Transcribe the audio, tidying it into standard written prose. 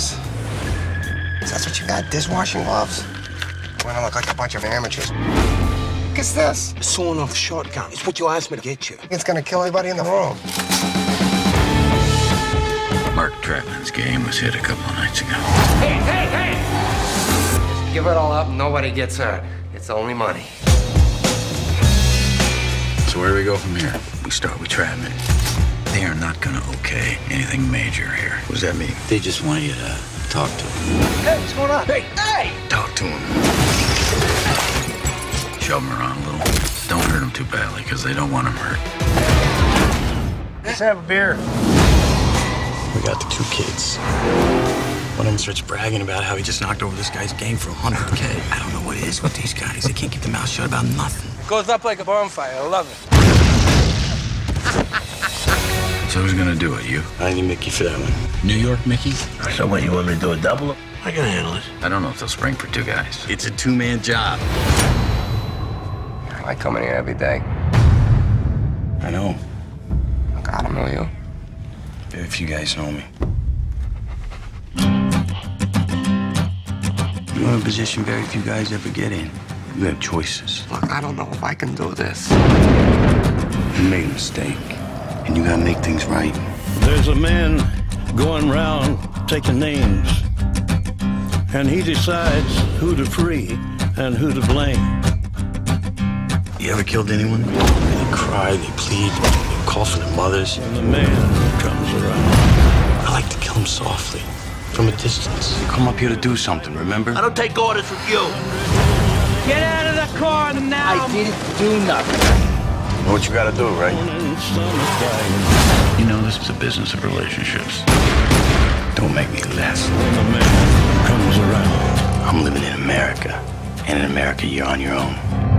this? Is that what you got? Dishwashing gloves? We're gonna look like a bunch of amateurs. Look at this. A sawn-off shotgun. It's what you asked me to get you. It's gonna kill everybody in the room. Mark Trapman's game was hit a couple of nights ago. Hey, hey, hey! Just give it all up and nobody gets hurt. It's only money. So where do we go from here? We start with Trapman. They are not gonna okay anything major here. What does that mean? They just want you to talk to him. Hey, what's going on? Hey, hey! Talk to him. Shove him around a little. Don't hurt him too badly, because they don't want him hurt. Let's have a beer. We got the two kids. One of them starts bragging about how he just knocked over this guy's game for $100K. I don't know what it is with these guys. They can't keep their mouth shut about nothing. Goes up like a bonfire. I love it. So who's gonna do it, you? I need Mickey for that one. New York Mickey? So what, you want me to do a double? I can handle it. I don't know if they'll spring for two guys. It's a two-man job. I come in here every day. I know. God, I know you. Very few guys know me. You're in a position very few guys ever get in. You have choices. Look, I don't know if I can do this. You made a mistake, and you gotta make things right. There's a man going round taking names, and he decides who to free and who to blame. You ever killed anyone? They cry, they plead, they call for their mothers. And the man comes around. I like to kill them softly, from a distance. You come up here to do something, remember? I don't take orders from you. Get out of the car now. I didn't do nothing. Know what you gotta do, right? You know, this is a business of relationships. Don't make me less. When the man comes around. I'm living in America, and in America, you're on your own.